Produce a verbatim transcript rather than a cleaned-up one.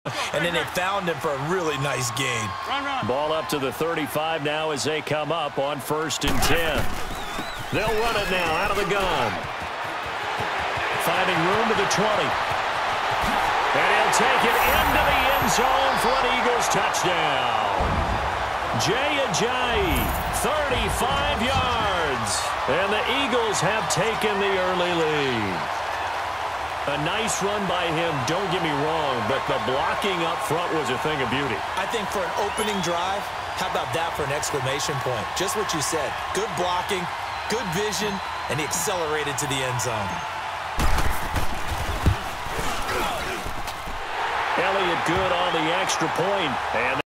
and then they found him for a really nice gain. Run, run. Ball up to the thirty-five now as they come up on first and ten. They'll run it now out of the gun. Finding room to the twenty. And he'll take it into the end zone for an Eagles touchdown. Jay Ajayi, thirty-five yards. And the Eagles have taken the early lead. A nice run by him, don't get me wrong, but the blocking up front was a thing of beauty. I think for an opening drive, how about that for an exclamation point? Just what you said. Good blocking, good vision, and he accelerated to the end zone. Elliott good on the extra point, and